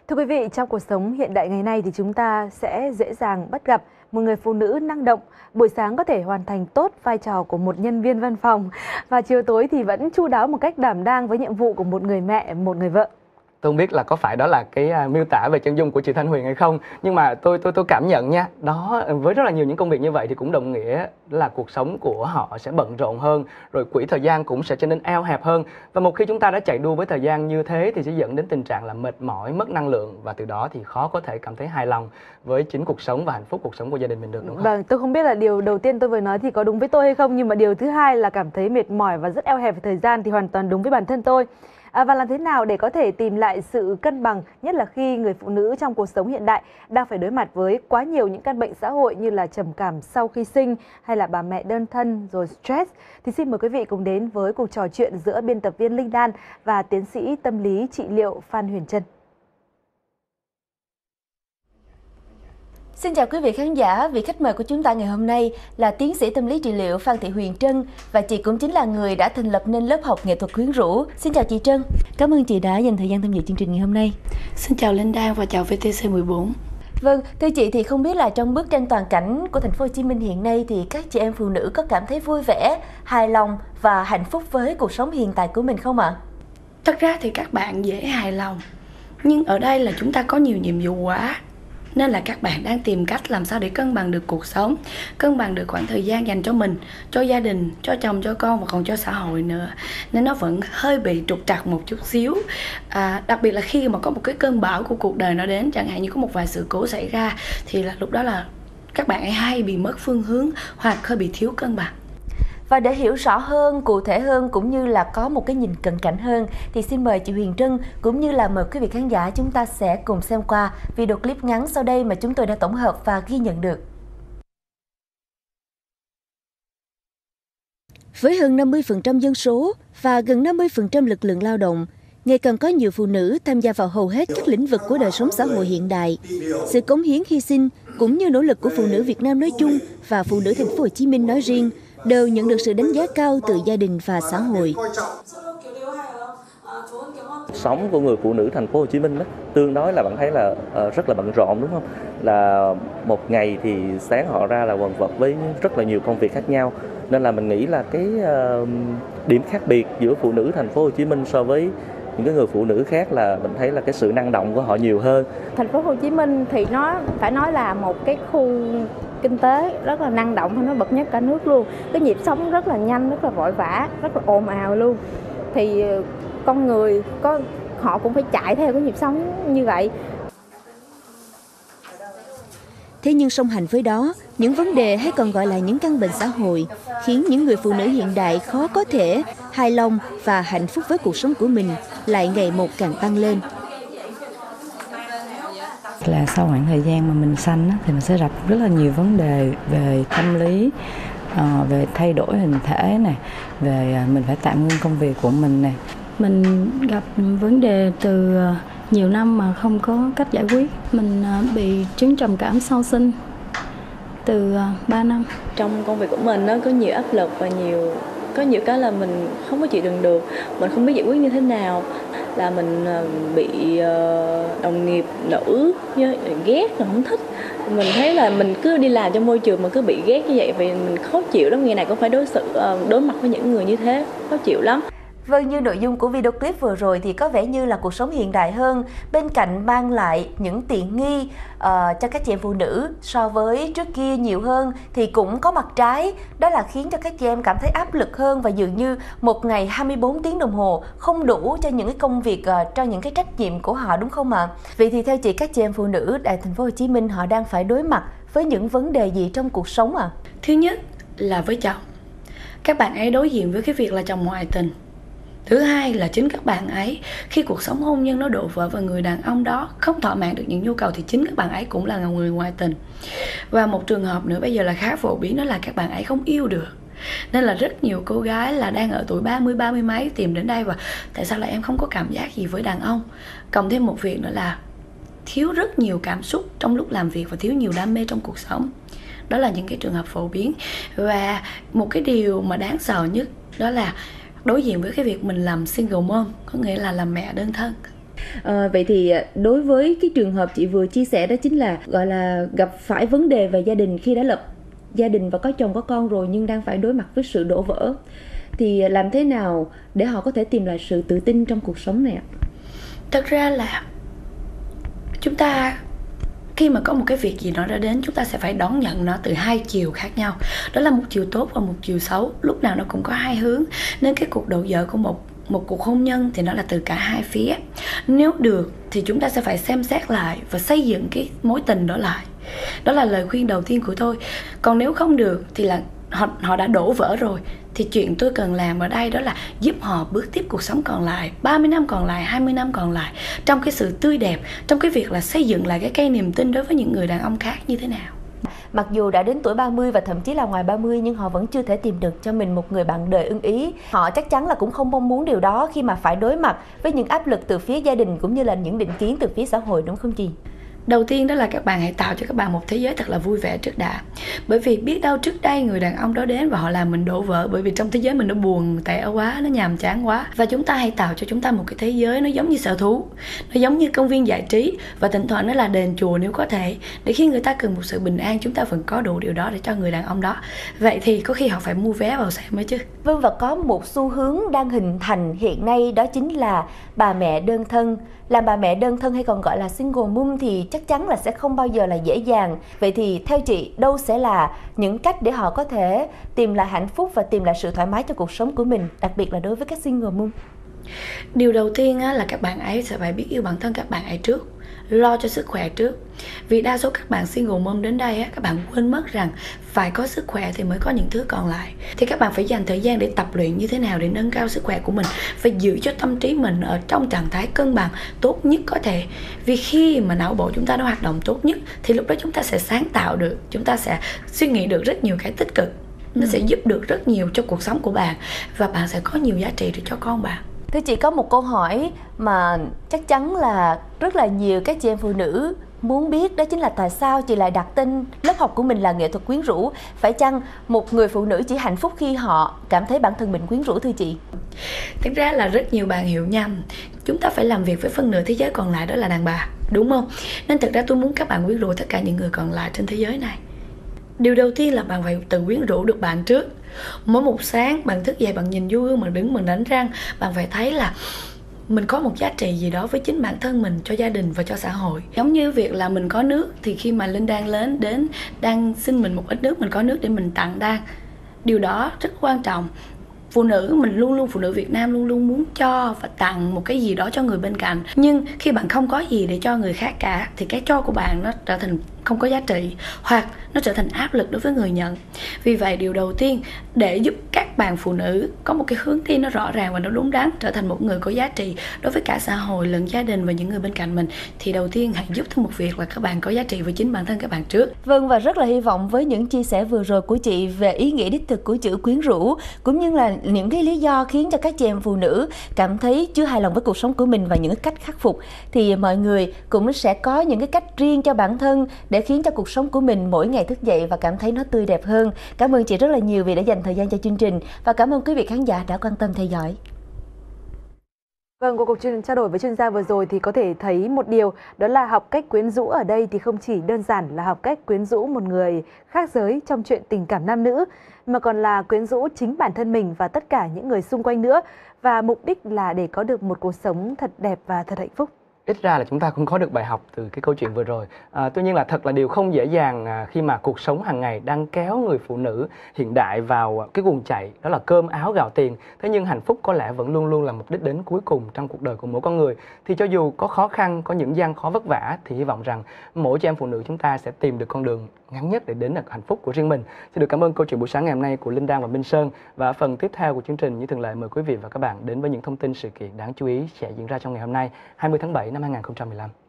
Thưa quý vị, trong cuộc sống hiện đại ngày nay thì chúng ta sẽ dễ dàng bắt gặp một người phụ nữ năng động, buổi sáng có thể hoàn thành tốt vai trò của một nhân viên văn phòng và chiều tối thì vẫn chu đáo một cách đảm đang với nhiệm vụ của một người mẹ, một người vợ. Tôi không biết là có phải đó là cái miêu tả về chân dung của chị Thanh Huyền hay không, nhưng mà tôi cảm nhận nha, đó với rất là nhiều những công việc như vậy thì cũng đồng nghĩa là cuộc sống của họ sẽ bận rộn hơn, rồi quỹ thời gian cũng sẽ trở nên eo hẹp hơn. Và một khi chúng ta đã chạy đua với thời gian như thế thì sẽ dẫn đến tình trạng là mệt mỏi, mất năng lượng, và từ đó thì khó có thể cảm thấy hài lòng với chính cuộc sống và hạnh phúc cuộc sống của gia đình mình được, đúng không? Vâng, tôi không biết là điều đầu tiên tôi vừa nói thì có đúng với tôi hay không, nhưng mà điều thứ hai là cảm thấy mệt mỏi và rất eo hẹp về thời gian thì hoàn toàn đúng với bản thân tôi. Và làm thế nào để có thể tìm lại sự cân bằng, nhất là khi người phụ nữ trong cuộc sống hiện đại đang phải đối mặt với quá nhiều những căn bệnh xã hội như là trầm cảm sau khi sinh hay là bà mẹ đơn thân rồi stress, thì xin mời quý vị cùng đến với cuộc trò chuyện giữa biên tập viên Linh Đan và tiến sĩ tâm lý trị liệu Phan Huyền Trân. Xin chào quý vị khán giả, vị khách mời của chúng ta ngày hôm nay là tiến sĩ tâm lý trị liệu Phan Thị Huyền Trân, và chị cũng chính là người đã thành lập nên lớp học nghệ thuật quyến rũ. Xin chào chị Trân. Cảm ơn chị đã dành thời gian tham dự chương trình ngày hôm nay. Xin chào Linh Đan và chào VTC 14. Vâng, thưa chị thì không biết là trong bức tranh toàn cảnh của thành phố Hồ Chí Minh hiện nay thì các chị em phụ nữ có cảm thấy vui vẻ, hài lòng và hạnh phúc với cuộc sống hiện tại của mình không ạ? Thật ra thì các bạn dễ hài lòng, nhưng ở đây là chúng ta có nhiều nhiệm vụ quá, nên là các bạn đang tìm cách làm sao để cân bằng được cuộc sống, cân bằng được khoảng thời gian dành cho mình, cho gia đình, cho chồng, cho con và còn cho xã hội nữa. Nên nó vẫn hơi bị trục trặc một chút xíu. Đặc biệt là khi mà có một cái cơn bão của cuộc đời nó đến, chẳng hạn như có một vài sự cố xảy ra, thì là lúc đó là các bạn ấy hay bị mất phương hướng hoặc hơi bị thiếu cân bằng. Và để hiểu rõ hơn, cụ thể hơn cũng như là có một cái nhìn cận cảnh hơn thì xin mời chị Huyền Trân cũng như là mời quý vị khán giả chúng ta sẽ cùng xem qua video clip ngắn sau đây mà chúng tôi đã tổng hợp và ghi nhận được. Với hơn 50% dân số và gần 50% lực lượng lao động, ngày càng có nhiều phụ nữ tham gia vào hầu hết các lĩnh vực của đời sống xã hội hiện đại. Sự cống hiến hy sinh cũng như nỗ lực của phụ nữ Việt Nam nói chung và phụ nữ thành phố Hồ Chí Minh nói riêng đều nhận được sự đánh giá cao từ gia đình và xã hội. Sống của người phụ nữ thành phố Hồ Chí Minh đó, tương đối là bạn thấy là rất là bận rộn, đúng không? Là một ngày thì sáng họ ra là quần quật với rất là nhiều công việc khác nhau, nên là mình nghĩ là cái điểm khác biệt giữa phụ nữ thành phố Hồ Chí Minh so với những cái người phụ nữ khác là mình thấy là cái sự năng động của họ nhiều hơn. Thành phố Hồ Chí Minh thì nó phải nói là một cái khu kinh tế rất là năng động, hay nói bậc nhất cả nước luôn. Cái nhịp sống rất là nhanh, rất là vội vã, rất là ồn ào luôn. Thì con người họ cũng phải chạy theo cái nhịp sống như vậy. Thế nhưng song hành với đó, những vấn đề hay còn gọi là những căn bệnh xã hội khiến những người phụ nữ hiện đại khó có thể hài lòng và hạnh phúc với cuộc sống của mình lại ngày một càng tăng lên. Là sau khoảng thời gian mà mình sanh thì mình sẽ gặp rất là nhiều vấn đề về tâm lý, về thay đổi hình thể này, về mình phải tạm ngưng công việc của mình này. Mình gặp vấn đề từ nhiều năm mà không có cách giải quyết. Mình bị chứng trầm cảm sau sinh từ 3 năm. Trong công việc của mình nó có nhiều áp lực và có nhiều cái là mình không có chịu đựng được, mình không biết giải quyết như thế nào. Là mình bị đồng nghiệp nữ ghét, mình không thích. Mình thấy là mình cứ đi làm trong môi trường mà cứ bị ghét như vậy, vì mình khó chịu lắm. Ngày này cũng phải đối mặt với những người như thế, khó chịu lắm. Vâng, như nội dung của video clip vừa rồi thì có vẻ như là cuộc sống hiện đại hơn, bên cạnh mang lại những tiện nghi cho các chị em phụ nữ so với trước kia nhiều hơn thì cũng có mặt trái, đó là khiến cho các chị em cảm thấy áp lực hơn và dường như một ngày 24 tiếng đồng hồ không đủ cho những cái công việc, cho những cái trách nhiệm của họ, đúng không ạ? Vậy thì theo chị, các chị em phụ nữ tại thành phố Hồ Chí Minh họ đang phải đối mặt với những vấn đề gì trong cuộc sống ạ? Thứ nhất là với chồng. Các bạn ấy đối diện với cái việc là chồng ngoại tình. Thứ hai là chính các bạn ấy, khi cuộc sống hôn nhân nó đổ vỡ và người đàn ông đó không thỏa mãn được những nhu cầu thì chính các bạn ấy cũng là người ngoại tình. Và một trường hợp nữa bây giờ là khá phổ biến, đó là các bạn ấy không yêu được. Nên là rất nhiều cô gái là đang ở tuổi 30, 30 mấy tìm đến đây và tại sao là em không có cảm giác gì với đàn ông. Cộng thêm một việc nữa là thiếu rất nhiều cảm xúc trong lúc làm việc và thiếu nhiều đam mê trong cuộc sống. Đó là những cái trường hợp phổ biến. Và một cái điều mà đáng sợ nhất đó là đối diện với cái việc mình làm single mom, có nghĩa là làm mẹ đơn thân. Vậy thì đối với cái trường hợp chị vừa chia sẻ, đó chính là gọi là gặp phải vấn đề về gia đình khi đã lập gia đình và có chồng có con rồi nhưng đang phải đối mặt với sự đổ vỡ, thì làm thế nào để họ có thể tìm lại sự tự tin trong cuộc sống này ạ? Thật ra là chúng ta khi mà có một cái việc gì đó đã đến, chúng ta sẽ phải đón nhận nó từ hai chiều khác nhau. Đó là một chiều tốt và một chiều xấu. Lúc nào nó cũng có hai hướng. Nên cái cuộc đổ vỡ của một cuộc hôn nhân thì nó là từ cả hai phía. Nếu được thì chúng ta sẽ phải xem xét lại và xây dựng cái mối tình đó lại. Đó là lời khuyên đầu tiên của tôi. Còn nếu không được thì là họ đã đổ vỡ rồi, thì chuyện tôi cần làm ở đây đó là giúp họ bước tiếp cuộc sống còn lại, 30 năm còn lại, 20 năm còn lại, trong cái sự tươi đẹp, trong cái việc là xây dựng lại cái cây niềm tin đối với những người đàn ông khác như thế nào. Mặc dù đã đến tuổi 30 và thậm chí là ngoài 30 nhưng họ vẫn chưa thể tìm được cho mình một người bạn đời ưng ý. Họ chắc chắn là cũng không mong muốn điều đó khi mà phải đối mặt với những áp lực từ phía gia đình cũng như là những định kiến từ phía xã hội, đúng không chị? Đầu tiên đó là các bạn hãy tạo cho các bạn một thế giới thật là vui vẻ trước đã. Bởi vì biết đâu trước đây người đàn ông đó đến và họ làm mình đổ vỡ, bởi vì trong thế giới mình nó buồn tẻ quá, nó nhàm chán quá. Và chúng ta hãy tạo cho chúng ta một cái thế giới nó giống như sở thú, nó giống như công viên giải trí, và thỉnh thoảng nó là đền chùa nếu có thể, để khi người ta cần một sự bình an, chúng ta vẫn có đủ điều đó để cho người đàn ông đó. Vậy thì có khi họ phải mua vé vào xem mới chứ. Vâng, và có một xu hướng đang hình thành hiện nay, đó chính là bà mẹ đơn thân. Làm bà mẹ đơn thân hay còn gọi là single mom thì chắc chắn là sẽ không bao giờ là dễ dàng. Vậy thì theo chị, đâu sẽ là những cách để họ có thể tìm lại hạnh phúc và tìm lại sự thoải mái cho cuộc sống của mình, đặc biệt là đối với các single mom? Điều đầu tiên là các bạn ấy sẽ phải biết yêu bản thân các bạn ấy trước, lo cho sức khỏe trước. Vì đa số các bạn single mom đến đây các bạn quên mất rằng phải có sức khỏe thì mới có những thứ còn lại. Thì các bạn phải dành thời gian để tập luyện như thế nào để nâng cao sức khỏe của mình, phải giữ cho tâm trí mình ở trong trạng thái cân bằng tốt nhất có thể. Vì khi mà não bộ chúng ta nó hoạt động tốt nhất thì lúc đó chúng ta sẽ sáng tạo được, chúng ta sẽ suy nghĩ được rất nhiều cái tích cực. Nó sẽ giúp được rất nhiều cho cuộc sống của bạn, và bạn sẽ có nhiều giá trị để cho con bạn. Thưa chị, có một câu hỏi mà chắc chắn là rất là nhiều các chị em phụ nữ muốn biết, đó chính là tại sao chị lại đặt tên lớp học của mình là nghệ thuật quyến rũ? Phải chăng một người phụ nữ chỉ hạnh phúc khi họ cảm thấy bản thân mình quyến rũ, thưa chị? Thực ra là rất nhiều bạn hiểu nhầm. Chúng ta phải làm việc với phân nửa thế giới còn lại, đó là đàn bà, đúng không? Nên thực ra tôi muốn các bạn quyến rũ tất cả những người còn lại trên thế giới này. Điều đầu tiên là bạn phải tự quyến rũ được bạn trước. Mỗi một sáng bạn thức dậy, bạn nhìn vô gương, bạn đứng, bạn đánh răng, bạn phải thấy là mình có một giá trị gì đó với chính bản thân mình, cho gia đình và cho xã hội. Giống như việc là mình có nước, thì khi mà Linh đang lớn đến đang xin mình một ít nước, mình có nước để mình tặng Đang. Điều đó rất quan trọng. Phụ nữ mình luôn luôn, phụ nữ Việt Nam luôn luôn muốn cho và tặng một cái gì đó cho người bên cạnh. Nhưng khi bạn không có gì để cho người khác cả thì cái cho của bạn nó trở thành không có giá trị, hoặc nó trở thành áp lực đối với người nhận. Vì vậy điều đầu tiên để giúp các bạn phụ nữ có một cái hướng đi nó rõ ràng và nó đúng đắn, trở thành một người có giá trị đối với cả xã hội lẫn gia đình và những người bên cạnh mình, thì đầu tiên hãy giúp thêm một việc là các bạn có giá trị với chính bản thân các bạn trước. Vâng, và rất là hy vọng với những chia sẻ vừa rồi của chị về ý nghĩa đích thực của chữ quyến rũ, cũng như là những cái lý do khiến cho các chị em phụ nữ cảm thấy chưa hài lòng với cuộc sống của mình và những cái cách khắc phục, thì mọi người cũng sẽ có những cái cách riêng cho bản thân để khiến cho cuộc sống của mình mỗi ngày thức dậy và cảm thấy nó tươi đẹp hơn. Cảm ơn chị rất là nhiều vì đã dành thời gian cho chương trình, và cảm ơn quý vị khán giả đã quan tâm theo dõi. Vâng, qua cuộc trao đổi với chuyên gia vừa rồi thì có thể thấy một điều, đó là học cách quyến rũ ở đây thì không chỉ đơn giản là học cách quyến rũ một người khác giới trong chuyện tình cảm nam nữ, mà còn là quyến rũ chính bản thân mình và tất cả những người xung quanh nữa, và mục đích là để có được một cuộc sống thật đẹp và thật hạnh phúc. Ít ra là chúng ta cũng có được bài học từ cái câu chuyện vừa rồi. Tuy nhiên là thật là điều không dễ dàng khi mà cuộc sống hàng ngày đang kéo người phụ nữ hiện đại vào cái guồng chạy, đó là cơm áo gạo tiền. Thế nhưng hạnh phúc có lẽ vẫn luôn luôn là mục đích đến cuối cùng trong cuộc đời của mỗi con người. Thì cho dù có khó khăn, có những gian khó vất vả, thì hy vọng rằng mỗi chị em phụ nữ chúng ta sẽ tìm được con đường ngắn nhất để đến được hạnh phúc của riêng mình. Xin được cảm ơn câu chuyện buổi sáng ngày hôm nay của Linh Đan và Minh Sơn. Và phần tiếp theo của chương trình như thường lệ, mời quý vị và các bạn đến với những thông tin sự kiện đáng chú ý sẽ diễn ra trong ngày hôm nay, 20 tháng 7 năm 2015.